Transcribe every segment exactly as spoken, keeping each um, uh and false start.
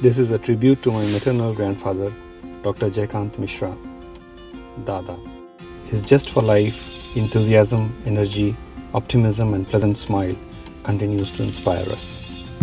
This is a tribute to my maternal grandfather, Doctor Jayakanta Mishra, Dada. His zest for life, enthusiasm, energy, optimism and pleasant smile continues to inspire us.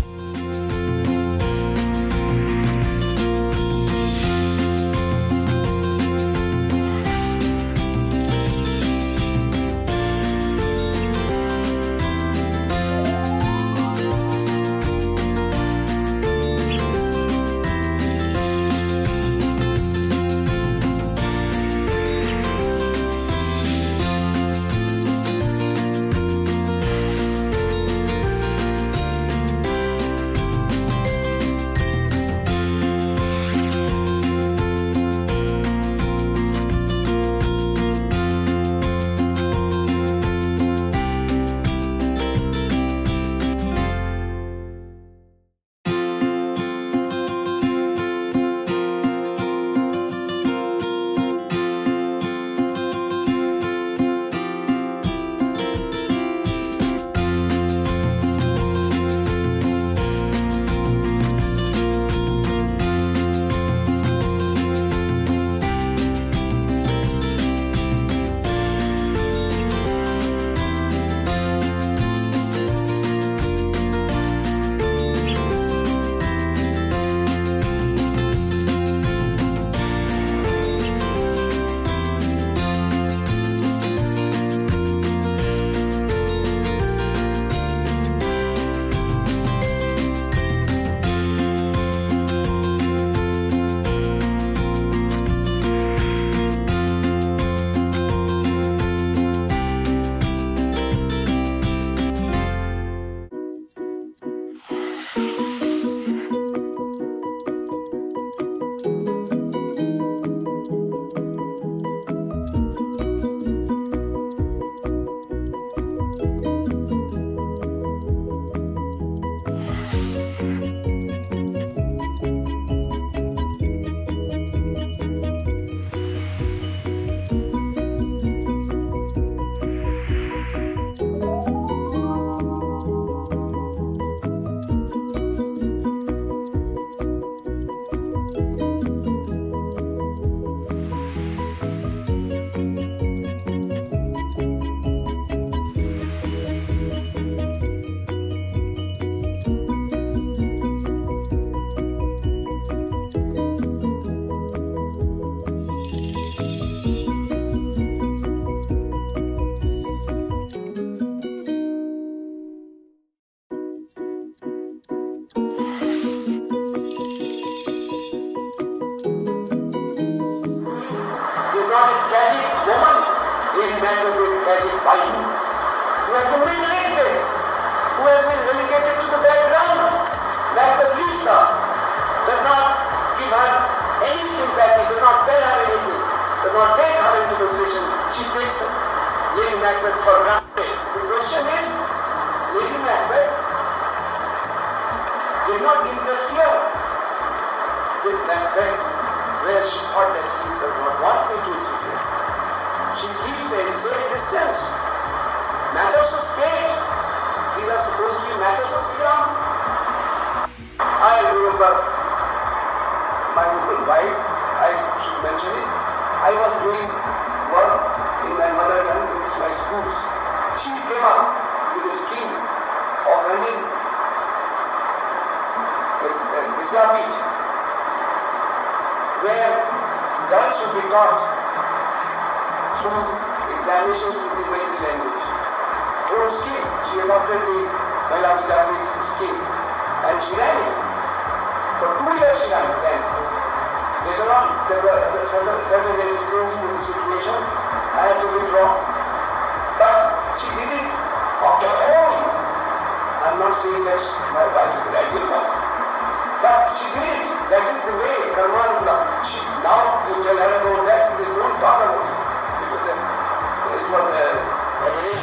Who has been relegated, who has been relegated to the background, like the Lisa, does not give her any sympathy, does not tell her anything, does not take her into consideration. She takes Lady Macbeth for granted. The question is, Lady Macbeth did not interfere with Macbeth where she thought that he does not want me to interfere. She keeps a safe distance. Matters of state, these are supposed to be matters of Islam. I remember my own wife, I should mention it, I was doing work in my mother tongue, which is my schools. She came up with a scheme of running a, a Vidyapith, where girls should be taught through examinations in the Maithili language. Her scheme, she adopted the Mithila-Maithili scheme and she ran it. For two years she ran it. And later on, there were certain, certain incidents in the situation. I had to withdraw. But she did it of her own. I'm not saying that my wife is an ideal wife. But she did it. That is the way, Karmanula. She, now you tell her about that, she says, don't talk about it. Because uh, it was uh, a very